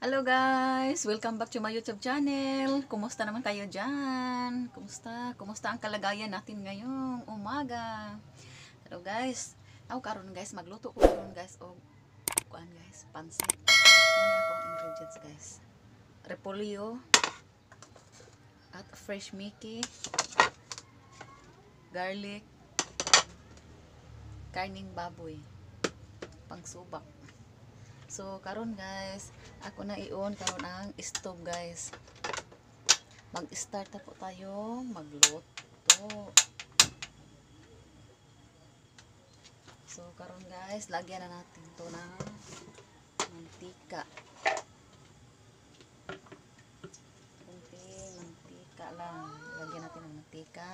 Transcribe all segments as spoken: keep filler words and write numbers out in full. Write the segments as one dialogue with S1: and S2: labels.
S1: Hello guys! Welcome back to my YouTube channel. Kumusta naman kayo dyan? Kumusta? Kumusta ang kalagayan natin ngayong umaga? Hello guys! Ako karon guys, magluto ko karon guys o kuan guys, pansit. Ano akong ingredients guys? Repolyo at fresh Mickey, garlic, karning baboy, pangsubak. So, karon guys, ako na i-on karon ang stove guys. Mag-start na po tayo magluto. So, karon guys, lagyan na natin to ng mantika. Kunting mantika lang. Lagyan natin ng mantika.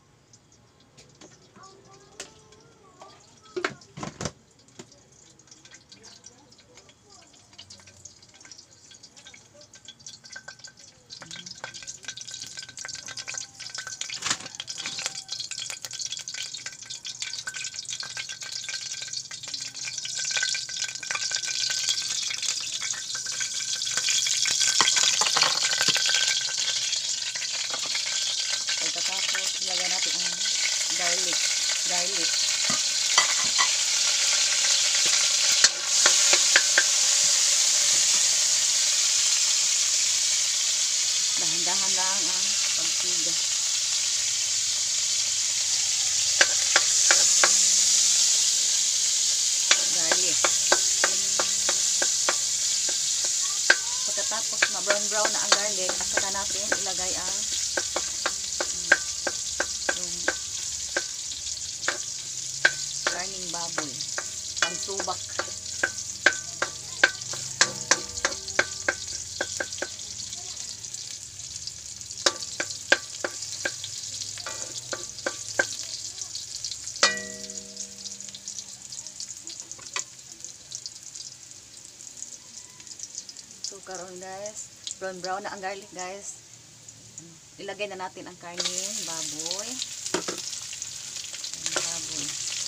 S1: Pagkatapos, ilagay natin ang garlic. Garlic. Dahan-dahan lang ang pagtiga. Garlic. Pagkatapos, ma-brown-brown na ang garlic, at saka natin ilagay ang karning baboy, pangsubak. So karon guys, brown brown na ang garlic guys. Ilagay na natin ang karning baboy. Karning baboy.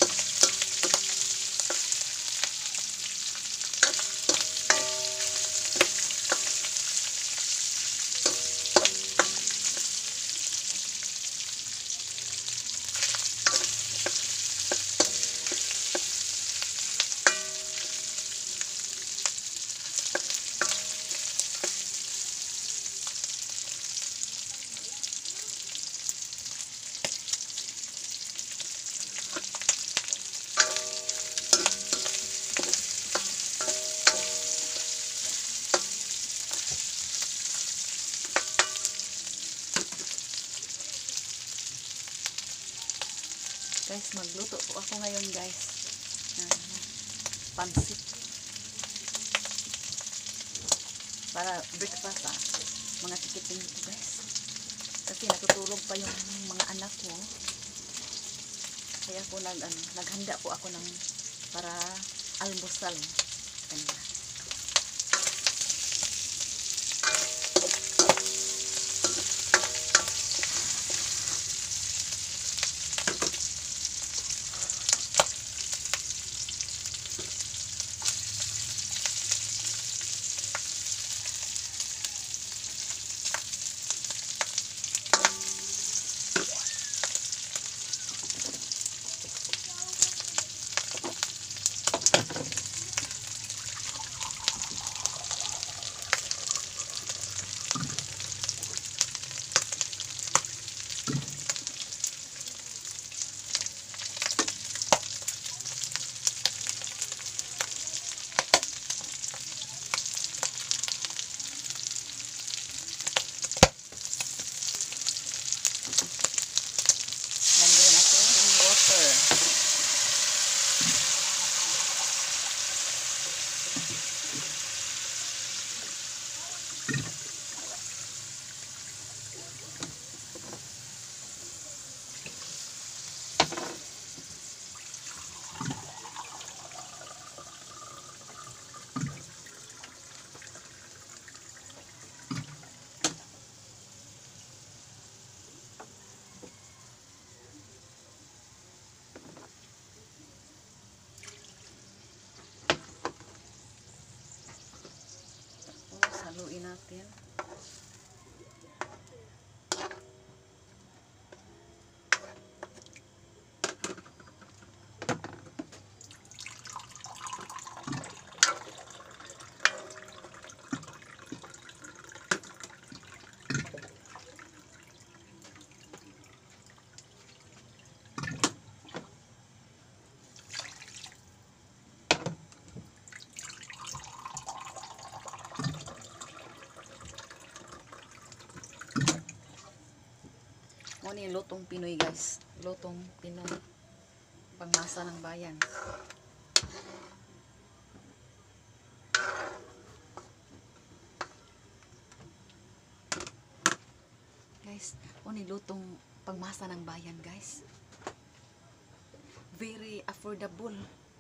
S1: Guys, magluto po ako ngayon guys. Uh, pansit. Para breakfast ah. Mga tikiting ito guys. Kasi natutulog pa yung mga anak ko. Kaya po nag, ano, naghanda po ako ng para almusal. Ganda. natin. Mo ni lutong Pinoy guys, lutong Pinoy, pangmasa ng bayan. Guys, mo ni lutong pangmasa ng bayan guys. Very affordable.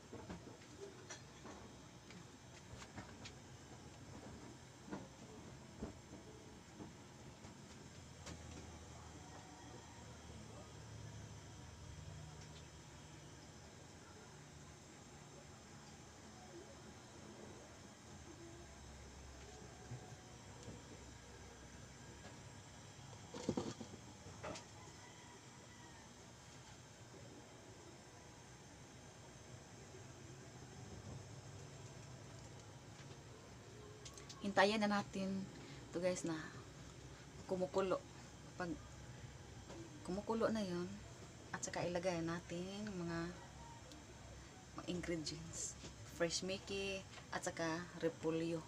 S1: Hintayin na natin to guys na kumukulo. Pag kumukulo na yon, at saka ilagay natin mga, mga ingredients, fresh Mickey at saka repolyo.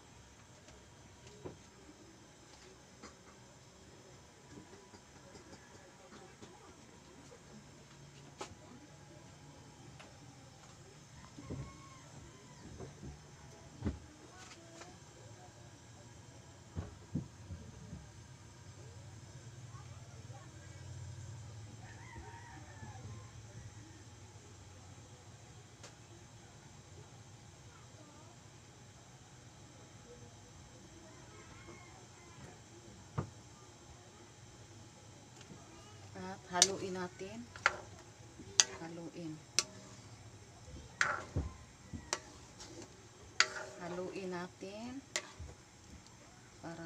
S1: At haluin natin. Haluin. Haluin natin para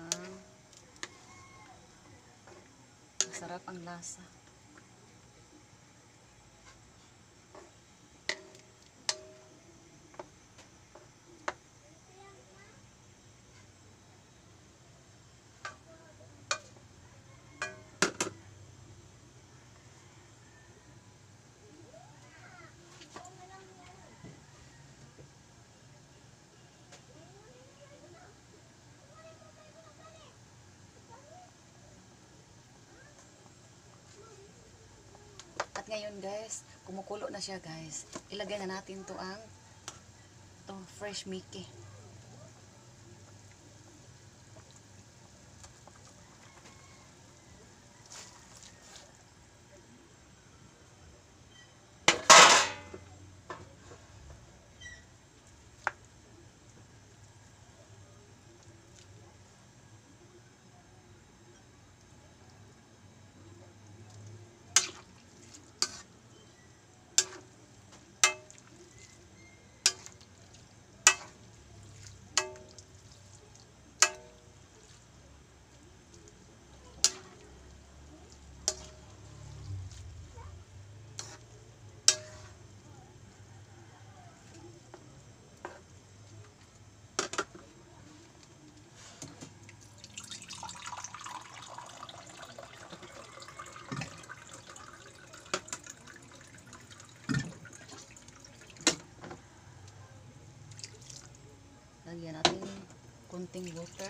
S1: masarap ang lasa. At ngayon guys, kumukulo na siya guys. Ilagay na natin to ang to fresh Mickey. Lagyan natin kunting water.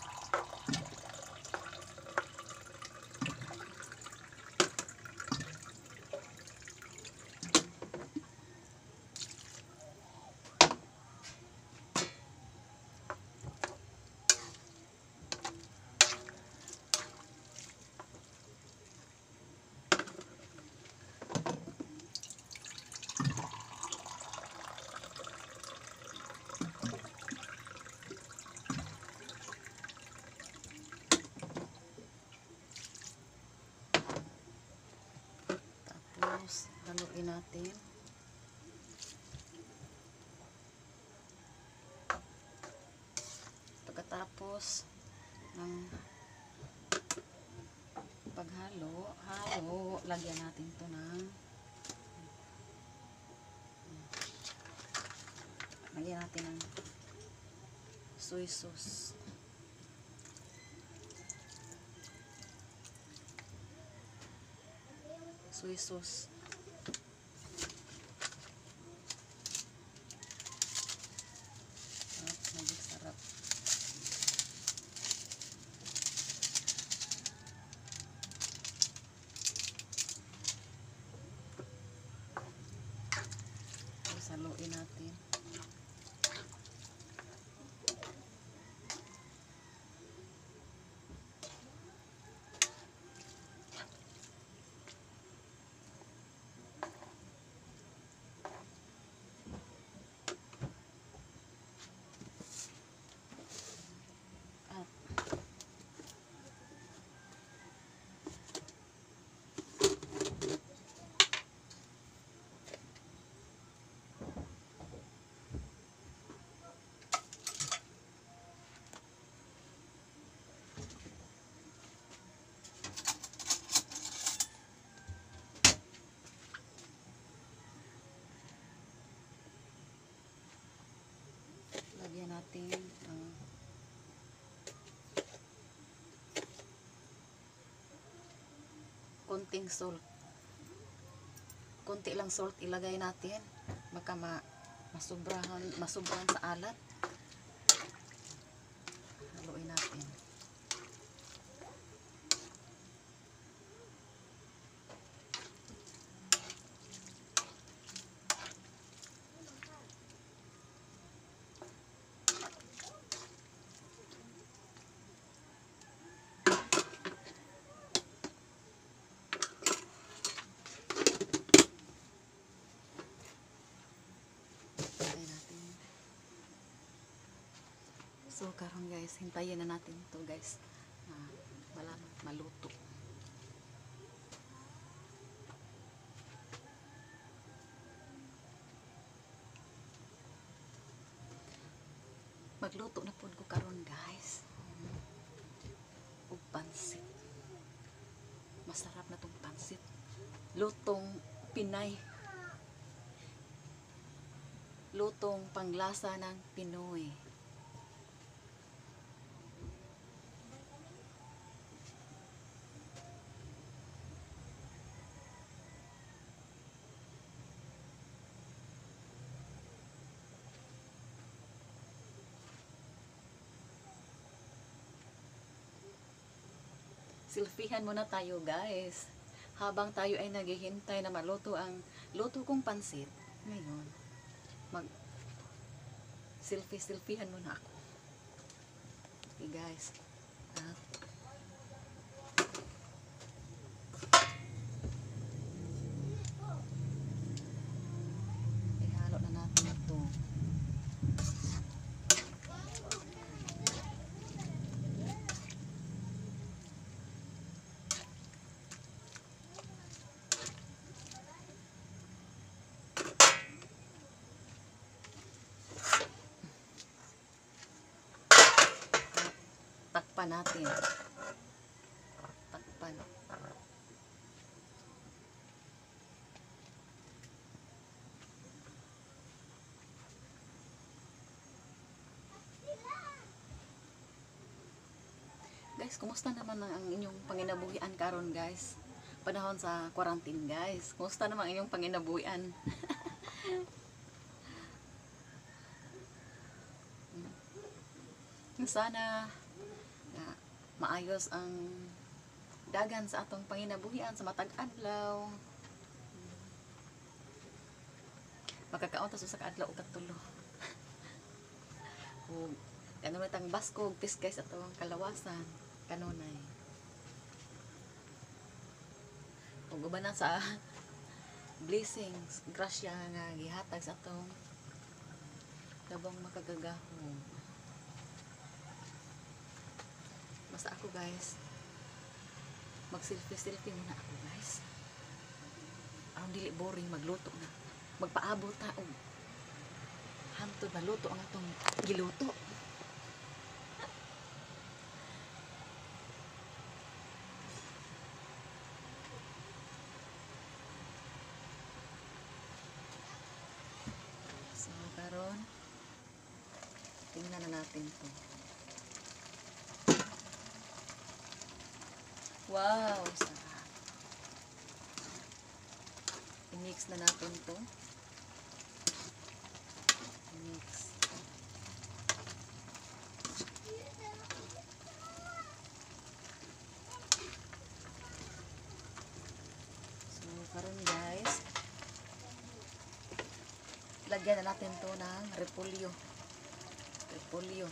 S1: Tapos haluin natin. Pagkatapos ng paghalo. Halo, lagyan natin to ng lagyan natin ng soy sauce. Soy sauce. At maging sarap. Saluin natin. Lagyan natin ang konting salt. Konti lang salt ilagay natin. Baka ma masubrahan, masubrahan sa alat. Haluin natin. So karon guys, hintayin na natin to guys. Uh, wala maluto. Magluto na po ko karon guys. Ug pansit. Masarap na tong pansit. Lutong Pinay. Lutong panglasa ng Pinoy. Silfihan muna tayo guys. Habang tayo ay naghihintay na maluto ang luto kong pansit. Ngayon, mag silfi-silfihan muna ako. Okay guys. At ihalo na natin ito. Takpan natin. Takpan. Guys, kumusta naman ang inyong panginabuhian karon guys? Panahon sa quarantine guys. Kumusta naman ang inyong panginabuhian? Sana na maayos ang dagan sa atong panginabuhian sa matag adlaw. Makakaon ta sa adlaw ug katulo. Ug kanunay tang baskog piskay sa atong kalawasan kanunay. Ug uban na sa blessings, grasya nga gihatag sa atong tabang makagagahom. Basta ako guys, mag selfie selfie muna ako guys. Aron dili boring magluto na. Magpaabot ta og hantod maluto ang atong giluto. Tingnan na natin to. Wow, sarap. I-mix na natin to. I-mix. So, karon guys, lagyan na natin to ng repolyo. Repolyo.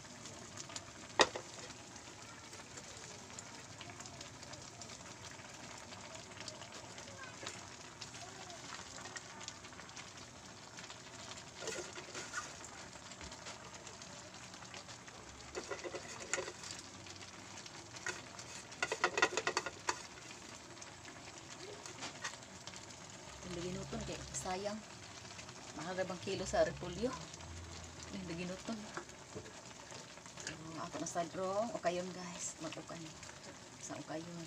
S1: Ginuton kay sayang. Mahal na bang kilo sa repolyo? Hindi ginuton. Um, ako na sa draw. O kayon guys. Mag-ukan. Sa ukayon.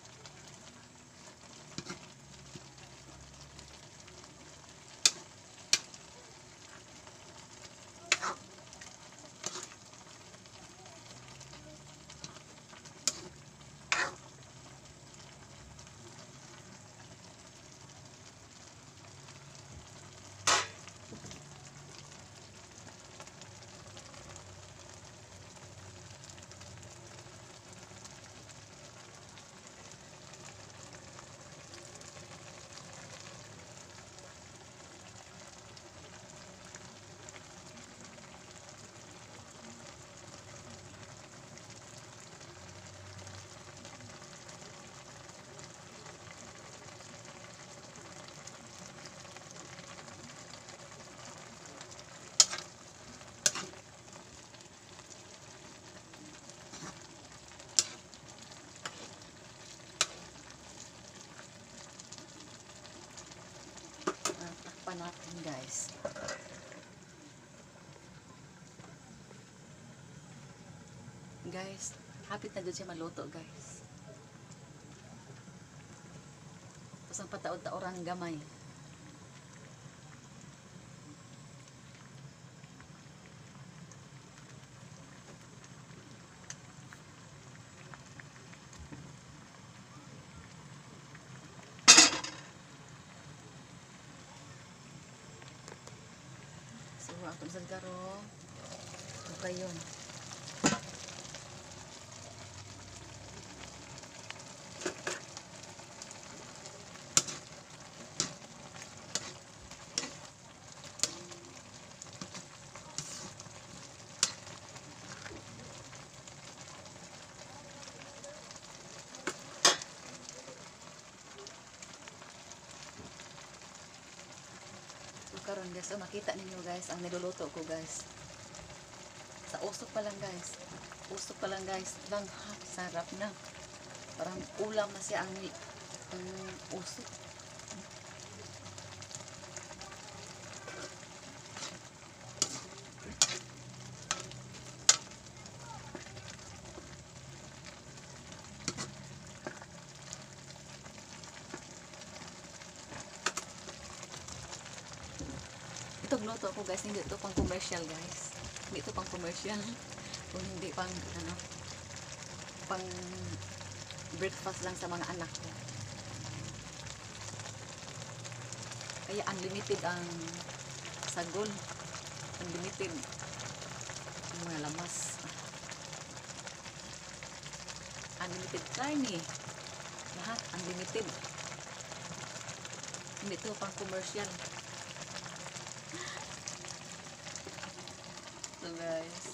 S1: Pa natin guys. Guys, hapit na dyan siya maluto guys. Tapos ang pataod-taoran gamay. So, atong sa garo, ito yun. Karon guys, so makita ninyo guys ang niluluto ko guys. Sa usok pa lang guys. Usok pa lang guys. Lang ha, sarap na. Parang ulam na siya ang, ang usok. Ito gluto ko guys, hindi ito pang commercial guys. Hindi ito pang commercial. Kung hindi pang ano, pang breakfast lang sa mga anak ko. Kaya unlimited ang sagol. Unlimited ang mga lamas. Unlimited tiny. Lahat unlimited. Hindi ito pang commercial. So guys,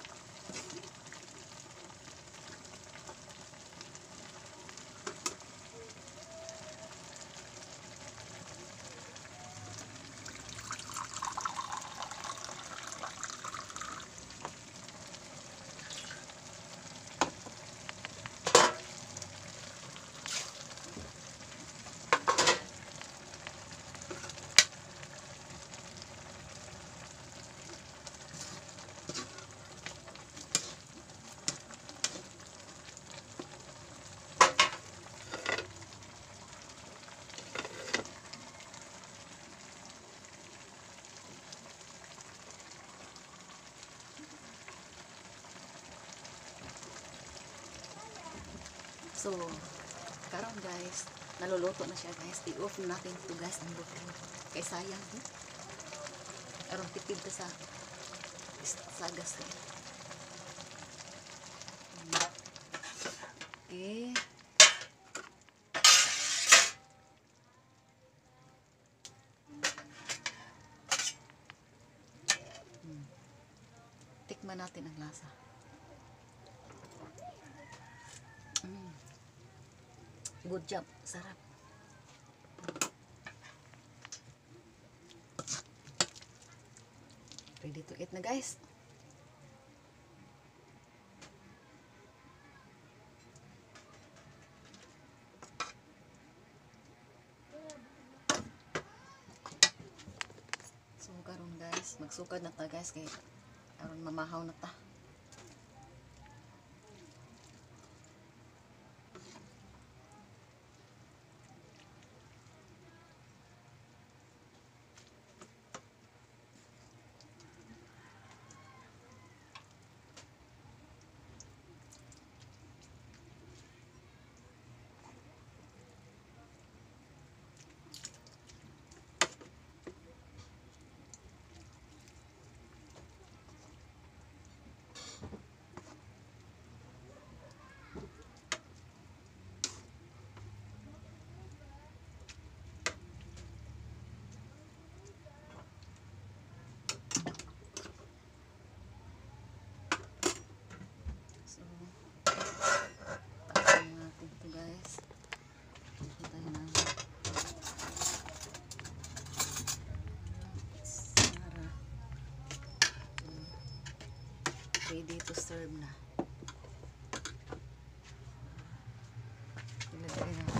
S1: So, karon guys, naluluto na siya guys. I-off natin ito guys ang buto. Kay sayang eh. Karon tipid ka sa sa gas eh. Okay. Hmm. Tikman natin ang lasa. Mm. Good job. Sarap. Ready to eat na guys. So karon guys, magsukad na ta guys kay karon mamahaw na ta. Ready to serve na. Ilagay na.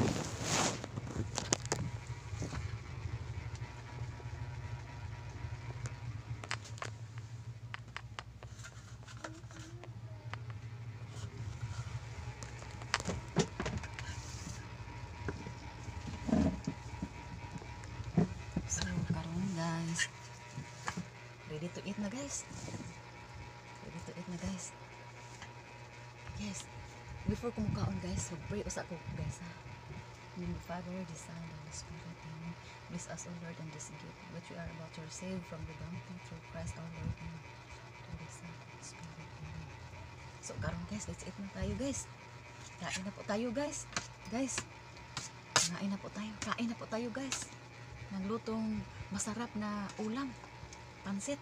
S1: So, karon guys. Ready to eat na guys. Ito eat na guys. Yes. Before kumukaon guys, so pray usa ko guys ha. In the Father, the Son, and the Spirit. Amen. Bless us, O Lord, and this gift which we are about to receive from the bounty through Christ our Lord. Amen. To the Son, and the Spirit. Amen. So karon guys, let's eat na tayo guys. Kain na po tayo guys. Guys, kain na po tayo. Kain na po tayo guys. Naglutong masarap na ulam. Pansit.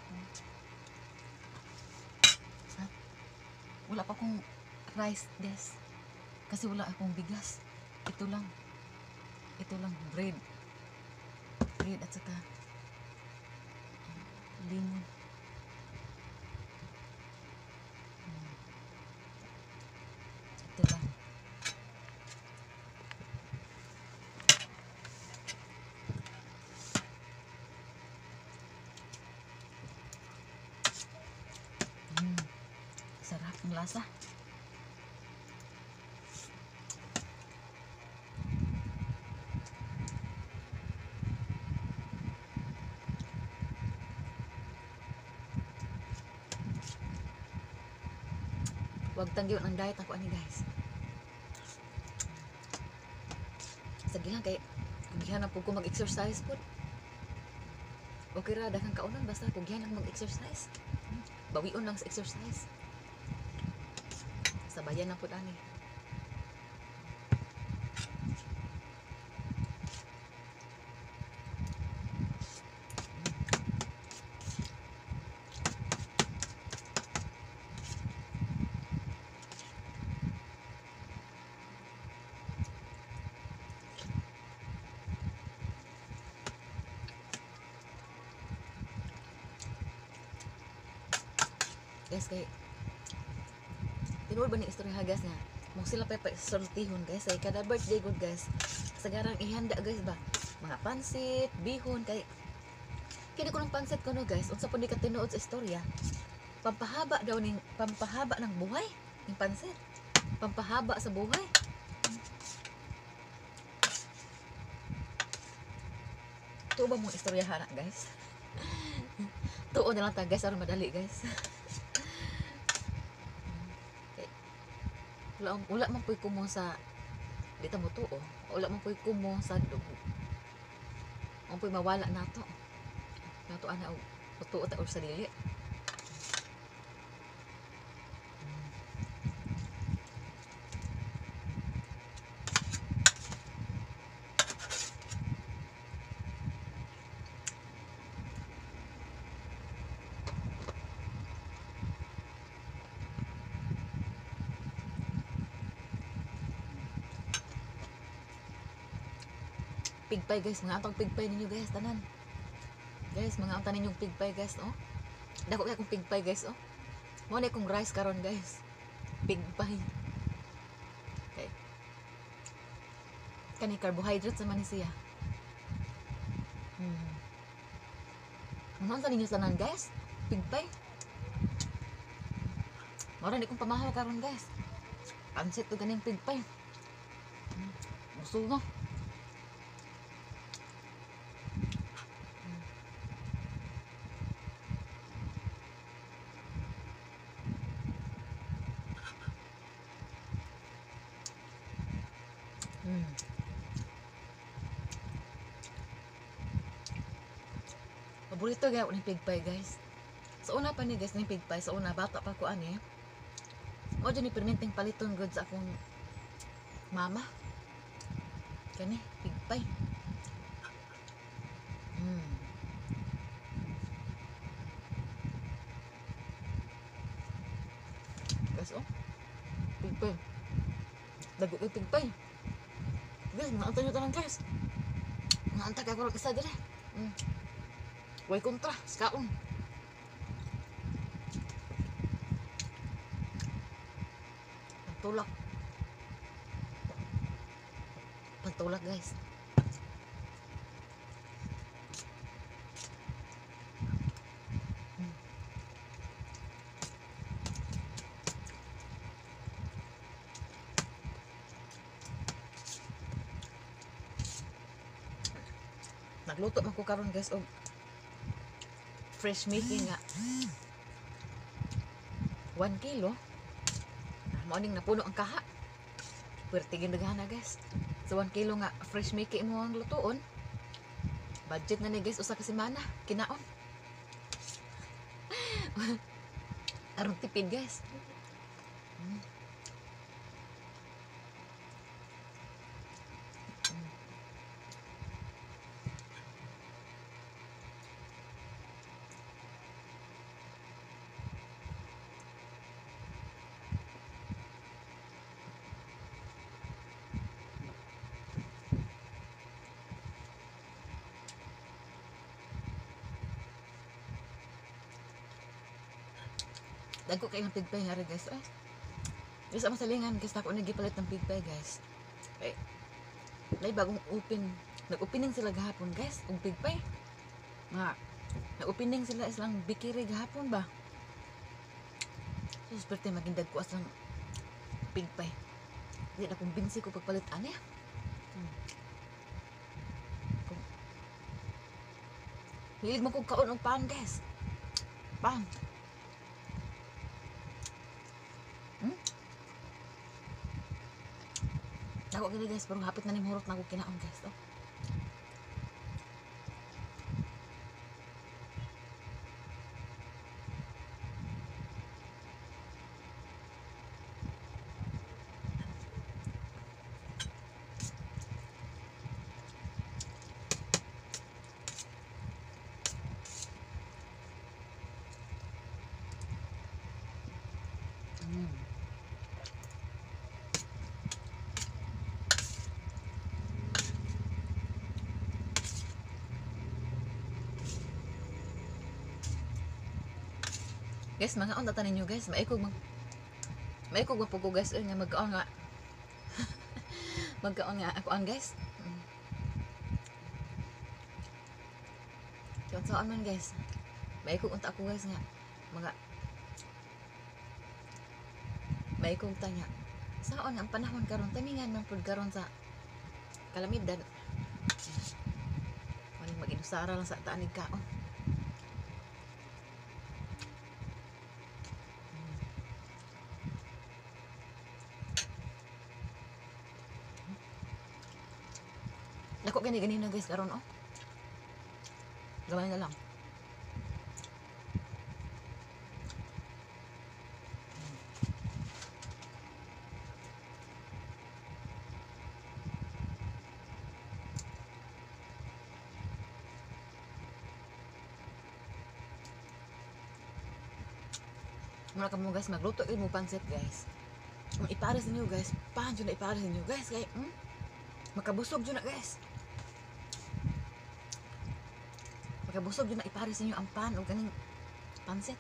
S1: Wala pa akong rice guys kasi wala akong bigas. Ito lang ito lang bread bread at saka limon. Ito lang. Mm. Sarap ng lasa. Huwag tanggiwan ang diet ako ani guys. Sige lang kay kugihan po ko mag-exercise po. Okay ra daghang kaunan basta kugihan ang mag-exercise. Bawion lang sa exercise. Sabayan na po ani. Guys kay tinuod ba ni istorya guys nga mo sila pa sortihon guys ay kada birthday good guys sagarang ihanda guys ba mga pansit bihon kay kini ko ng pansit kuno guys unsa pud di ka tinuod sa istorya pampahaba daw ning pampahaba ng buhay ning pansit pampahaba sa buhay. Tuo ba mo istoryahan na guys? Tuo na lang ta guys aron madali guys. Wala, wala man po'y kumo sa di ta mo tuo. Wala man po'y kumo sa dugo. Ang po'y mawala nato. Nato ana og tuo ta og sa dili. Pigpay guys, mga atong pigpay ninyo guys, tanan. Guys, mga atong ninyong pigpay guys, oh. Dako kay akong pigpay guys, oh. Mo na akong rice karon guys. Pigpay. Okay. Kani carbohydrates naman ni siya. Hmm. Ano sa ninyo tanan guys? Pigpay. Mora ni kong pamahaw karon guys. Pansit to ganing pigpay. Hmm. Gusto mo? Hmm. Paborito gaya ko ng pigpay guys. Sa una pa ni guys ng pigpay, sa una bata pa ko ani. O dyan ni perminting paliton good sa akong mama. Kani pigpay. Hmm. Guys oh. Pigpay. Dago kay pigpay. Guys, mga antay nyo talang guys. Mga antay ka kurang isa dira. Hmm. Way kontra, skaon. Pagtulak. Pagtulak guys. Hmm. Nagluto man ko karon guys og fresh making nga one kilo. Morning na puno ang kaha. Pwerte ginagana guys. So one kilo nga fresh making mo ang lutuon. Budget na ni guys usa ka semana kinaon. Aron tipid guys. Hmm. Dagko kay ng pigpay nga rin guys. Ay, guys, ang masalingan guys, ako nagipalit ng pigpay guys. Eh, may bagong open. Nag-opening sila gahapon guys, kung pigpay. Nga, nag-opening sila islang bikiri gahapon ba? So, sperte magindag ko aslang pigpay. Hindi na kumbinsi ko pagpalit ane. Hmm. Hilig mo kong kaon ng pan guys. Pan. Hmm? Ako gini guys, pero hapit na ni murot na ako kinaon guys. Oh. Hmm. Guys, mga on tatanin nyo guys, maikog mag maikog mapugo guys, eh, nga magkaon nga magkaon nga ako ang guys. Mm. Yung saan man guys, maikog unta ako guys nga mga maikog tanya saan ang panahon karon tamingan man pud karon sa kalamidad. Maling mag-inusara lang sa taanig kaon. Ako gani ganina guys karon oh. Gamay na lang. Muna ka mo guys, magluto yun mo pansit guys. Kung ipares ninyo guys, pahan dyan na ipares ninyo guys. Kaya, hmm? Makabusog dyan na guys. Makabusog dyan na ipares ninyo ang pan o ganing pansit.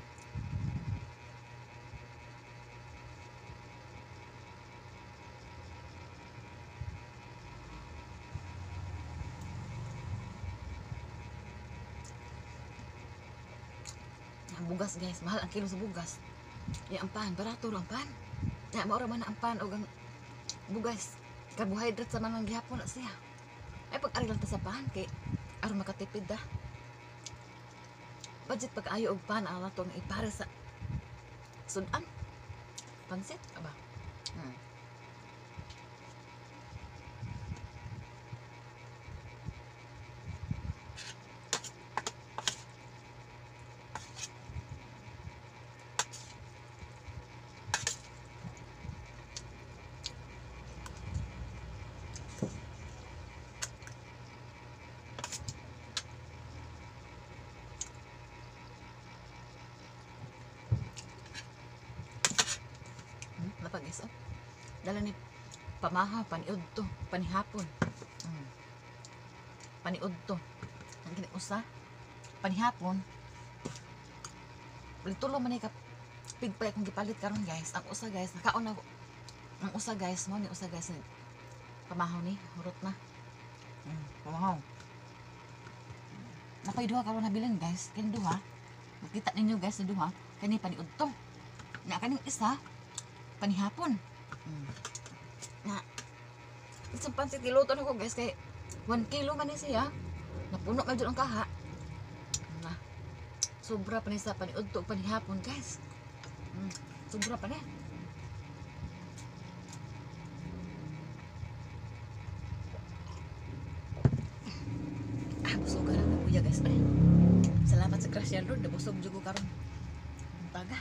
S1: Ang bugas guys, mahal ang kilo sa bugas. Ya ang pan, barato ang pan. Ya maura man ang pan o ang bugas. Carbohydrate sa manang gihapon na siya. Ay pag-ari lang ta sa pan kay aron makatipid da. Budget pag-ayo og pan ala to nga ipare sa sudan. Pansit aba. Hmm. Napag guys oh. Dala ni pamahaw, paniud to, panihapon. Hmm. Paniud to. Ang kiniusa, panihapon. Tulo man ni ka pigpay kung gipalit karon guys. Ang usa guys, nakaon na ang usa guys mo ni usa guys ni pamahaw ni hurot na. Hmm, pamahaw. Napay duha karon nabilin guys, kini duha. Makita ninyo guys ni duha, kani paniud to. Na kaning isa panihapon. Hmm. Na isang pansit kiluto na ko guys kay one kilo man ni siya. Napuno man jud ang kaha. Na sobra pa ni sa paniud to panihapon guys. Hmm. Sobra pa ni. Ah, busog ka na kuya guys. Ay. Salamat sa grasya Lord, nabusog jud ko karon. Baga.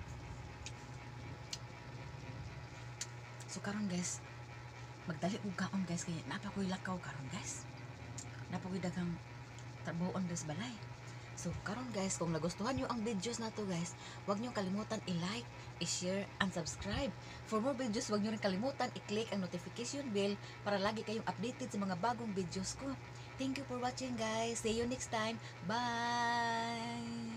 S1: So karon guys, magdali og kaon guys kay napa koy lakaw karon guys. Napa koy daghang trabuhon sa balay. So karon guys, kung nagustuhan niyo ang videos nato guys, huwag niyo kalimutan i-like, i-share, and subscribe. For more videos, huwag niyo rin kalimutan i-click ang notification bell para lagi kayong updated sa mga bagong videos ko. Thank you for watching guys. See you next time. Bye.